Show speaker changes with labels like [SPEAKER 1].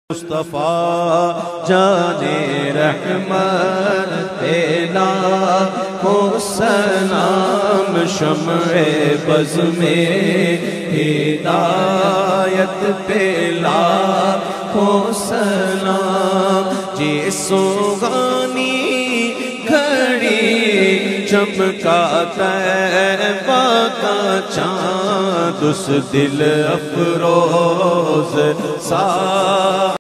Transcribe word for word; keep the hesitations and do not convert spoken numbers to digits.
[SPEAKER 1] मुस्तफा जाने रहमत तेला को सलाम शम्ए बज़ में हिदायत पेला को सलाम जी सुहानी घड़ी चमका तैबा का चाँद उस दिल अफरोज सा